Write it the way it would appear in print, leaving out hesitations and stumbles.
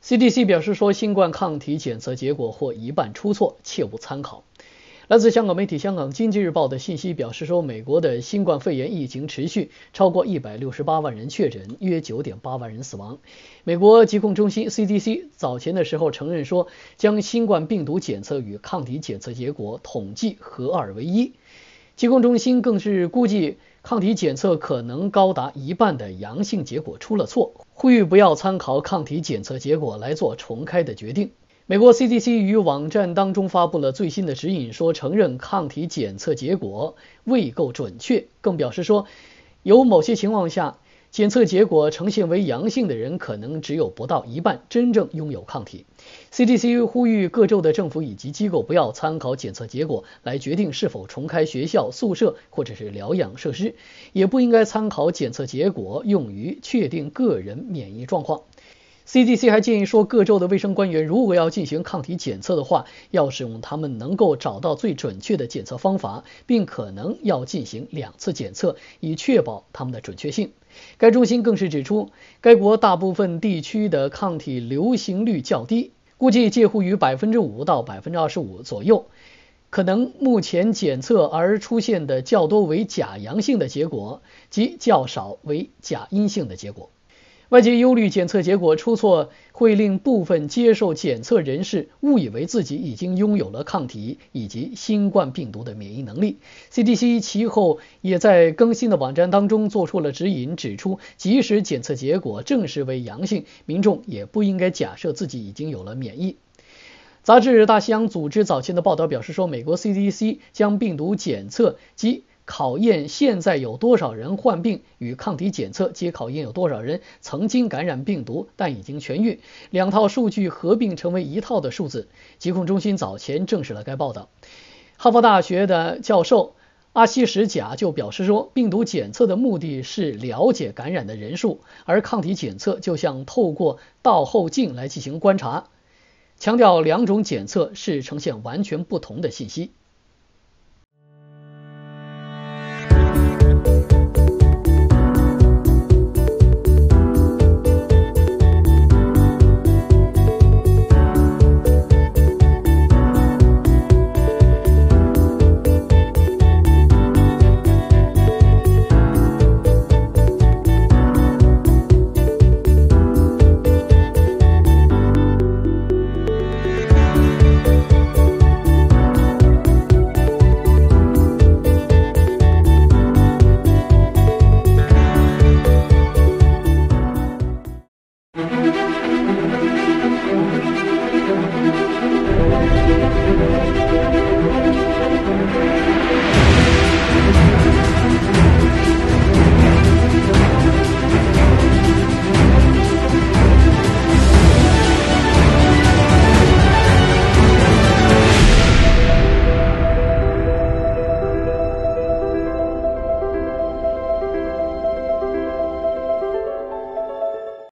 CDC 表示说，新冠抗体检测结果或一半出错，切勿参考。来自香港媒体《香港经济日报》的信息表示说，美国的新冠肺炎疫情持续，超过168万人确诊，约9.8万人死亡。美国疾控中心 CDC 早前的时候承认说，将新冠病毒检测与抗体检测结果统计合二为一。疾控中心更是估计抗体检测可能高达一半的阳性结果出了错，呼吁不要参考抗体检测结果来做重开的决定。美国 CDC 于网站当中发布了最新的指引，说承认抗体检测结果未够准确，更表示说，有某些情况下，检测结果呈现为阳性的人可能只有不到一半真正拥有抗体。CDC 呼吁各州的政府以及机构不要参考检测结果来决定是否重开学校、宿舍或者是疗养设施，也不应该参考检测结果用于确定个人免疫状况。CDC 还建议说，各州的卫生官员如果要进行抗体检测的话，要使用他们能够找到最准确的检测方法，并可能要进行2次检测，以确保他们的准确性。该中心更是指出，该国大部分地区的抗体流行率较低，估计介乎于5%到25%左右，可能目前检测而出现的较多为假阳性的结果，及较少为假阴性的结果。外界忧虑检测结果出错会令部分接受检测人士误以为自己已经拥有了抗体以及新冠病毒的免疫能力。CDC 其后也在更新的网站当中做出了指引，指出即使检测结果证实为阳性，民众也不应该假设自己已经有了免疫。杂志大西洋组织早前的报道表示说，美国 CDC 将病毒检测及考验现在有多少人患病与抗体检测及考验有多少人曾经感染病毒但已经痊愈，2套数据合并成为1套的数字。疾控中心早前证实了该报道。哈佛大学的教授阿西什贾就表示说，病毒检测的目的是了解感染的人数，而抗体检测就像透过倒后镜来进行观察，强调2种检测是呈现完全不同的信息。